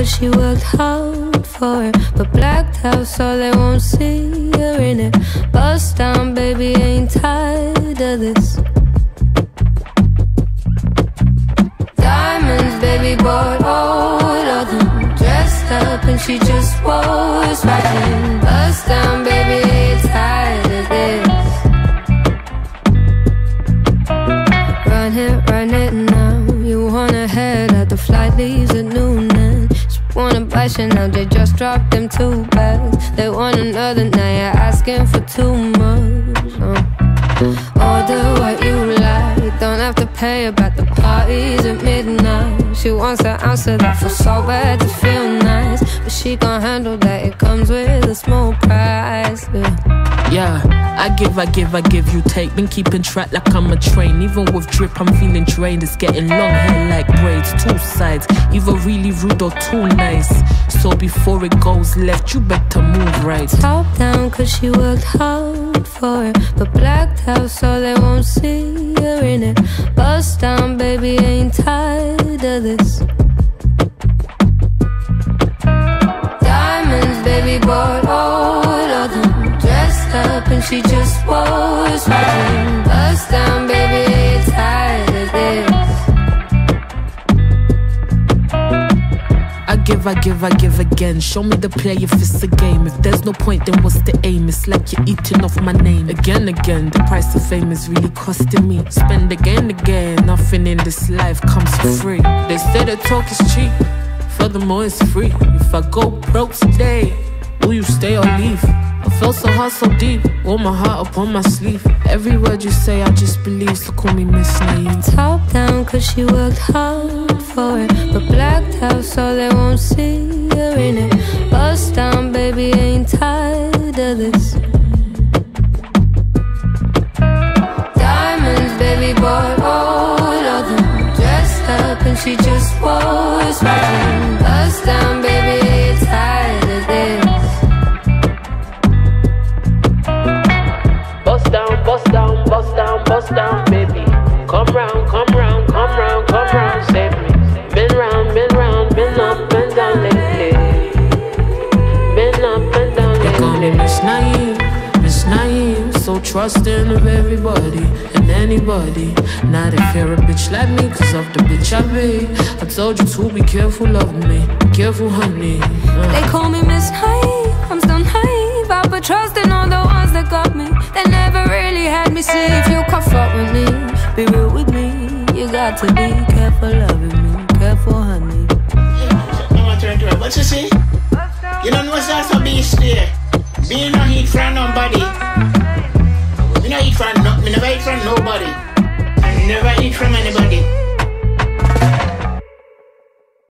cause she worked hard for it, but blacked out so they won't see her in it. Bust down, baby, ain't tired of this. Diamonds, baby, bought all of them. Dressed up and she just was watching. Bust down, baby, ain't tired of this. Run it now. You wanna head out, the flight leaves at noon and she wanna buy Chanel, they just dropped them 2 bags. They want another, now you're asking for too much. Order what you like, don't have to pay about the parties at midnight. She wants an ounce of that, feels so bad to feel nice, but she gon' handle that, it comes with a small price. Yeah, I give, you take. Been keeping track like I'm a train. Even with drip, I'm feeling drained. It's getting long hair like braids, 2 sides, either really rude or too nice. So before it goes left, you better move right. Top down cause she worked hard for it, but blacked out so they won't see her in it. Bust down, baby, ain't tired of this. Diamonds, baby, bought all of them. Dressed up and she just was watching. Bust down, baby, ain't tired of this. I give again. Show me the play if it's a game. If there's no point, then what's the aim? It's like you're eating off my name. Again, the price of fame is really costing me. Spend again, nothing in this life comes for free. They say the talk is cheap, furthermore it's free. If I go broke today, will you stay or leave? I felt so hard, so deep, wore my heart up on my sleeve. Every word you say, I just believe, so call me Miss Naive. Top down cause she worked hard for it, but blacked out so they won't see her in it. Bust down, baby, ain't tired of this. Diamonds, baby, bought all of them. Dressed up and she just was watching. Bust down, baby, ain't tired of this. Bust down, baby. Come round, save me. Been round, been up and down lately. Been up and down lately. They call me Miss Naive, so trusting of everybody and anybody. Not if you're a bitch like me, cause of the bitch I be. I told you to be careful of me, be careful, honey. They call me Miss Naive, I'm still naive. I put trust in all the ones that got me. They never really had me see. If you come fuck with me, be real with me. You got to be careful loving me, careful, honey. But you see, you don't know what's also beast there. Being no heat from nobody. Me no eat from me never eat from nobody. I never eat from anybody.